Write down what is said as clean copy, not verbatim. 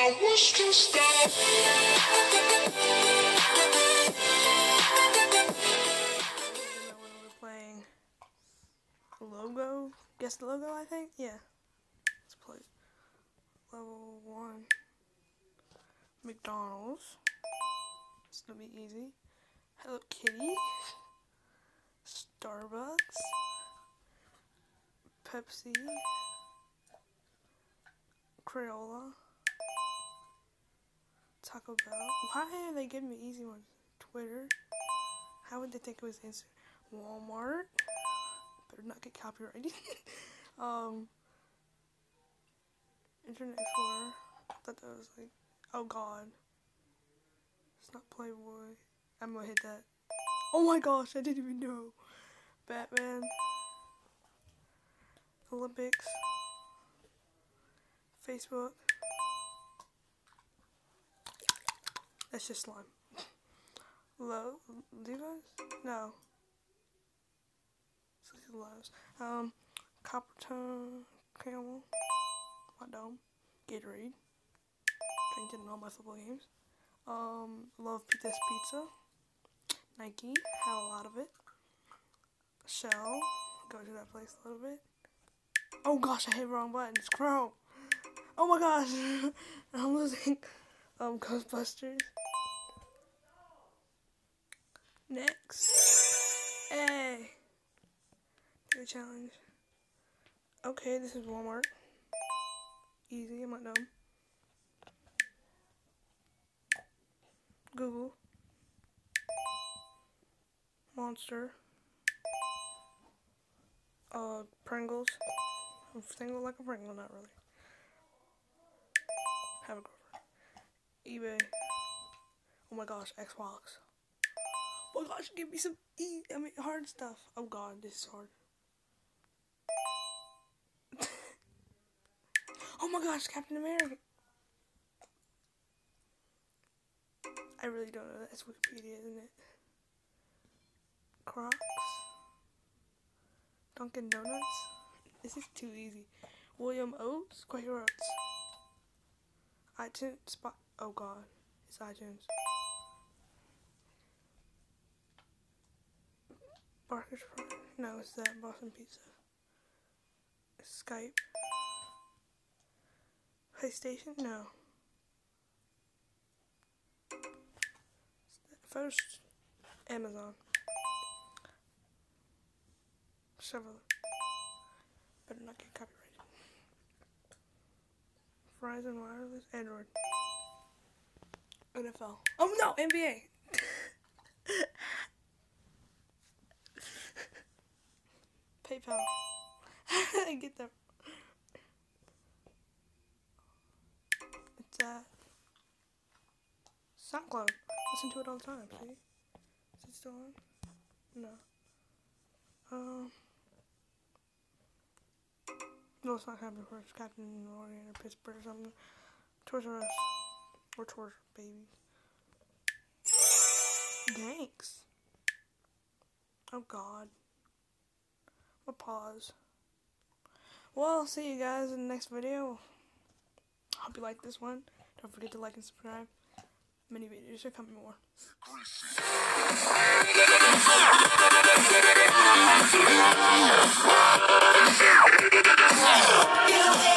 I wish to stop. We're playing logo. Guess the logo, I think? Yeah. Let's play level 1. McDonald's. It's gonna be easy. Hello Kitty. Starbucks. Pepsi. Crayola. Taco Bell. Why are they giving me easy ones? Twitter. How would they think it was Instagram? Walmart. Better not get copyrighted. Internet Explorer. I thought that was like, oh god. It's not Playboy. I'm gonna hit that. Oh my gosh, I didn't even know. Batman. Olympics. Facebook. That's just slime. Levi's? No. So these are Lowe's. Coppertone. Camel. My dome. Gatorade. Drinking in all my football games. Love Pizza's Pizza. Nike. Have a lot of it. Shell. Go to that place a little bit. Oh gosh, I hit the wrong button. It's Chrome. Oh my gosh. I'm losing. Ghostbusters. Next. Hey. New challenge. Okay, this is Walmart. Easy, I'm not dumb. Google. Monster. Pringles. I'm single like a Pringle, not really. Have a girlfriend. eBay. Oh my gosh, Xbox. Oh my gosh, give me some hard stuff. Oh god, this is hard. Oh my gosh, Captain America. I really don't know. That's Wikipedia, isn't it? Crocs. Dunkin' Donuts. This is too easy. William Oates. Quaker Oats. iTunes. Spot. Oh god, it's iTunes. Barker's Prime. No, it's that. Boston Pizza. Skype. PlayStation? No. First, Amazon. Chevrolet. Better not get copyrighted. Verizon Wireless. Android. NFL. Oh no! NBA! PayPal. I get that. It's SoundCloud. Listen to it all the time, see? Is it still on? No. No, it's not happening for Captain Morgan or Pittsburgh or something. Toys R Us. Or Toys Baby. Thanks. Oh god. I'll pause. Well, see you guys in the next video. Hope you like this one. Don't forget to like and subscribe. Many videos are coming more. Yeah.